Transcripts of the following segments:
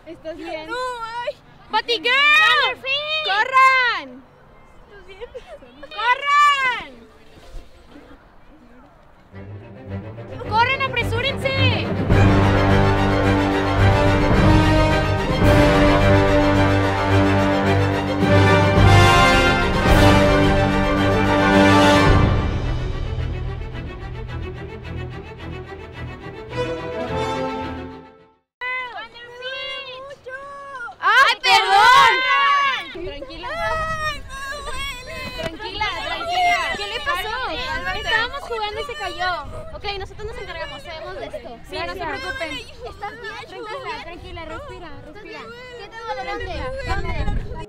¿Estás bien? No, ay. ¡Patty Girl! ¡Corran! ¿Estás bien? ¡Corran! ¡Corran, apresúrense! ¡Ay, perdón! Tranquila. Tranquila. ¿Qué le pasó? Estábamos jugando y se cayó. Ok, nosotros nos encargamos, sabemos de esto. Sí, no se preocupen. ¿Estás bien? Tranquila, respira. ¿Qué te duele? ¿Dónde?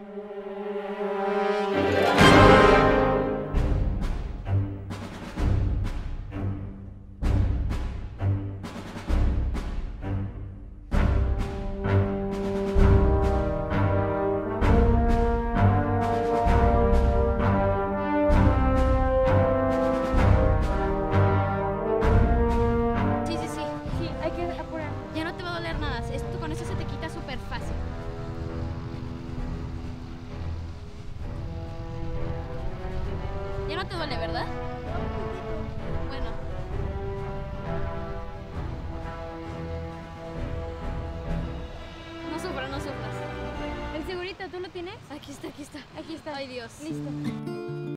Ya no te va a doler nada, esto con eso se te quita súper fácil. Ya no te duele, ¿verdad? Bueno. No sufras. ¿El segurito tú lo tienes? Aquí está. Aquí está. Ay, Dios. Listo.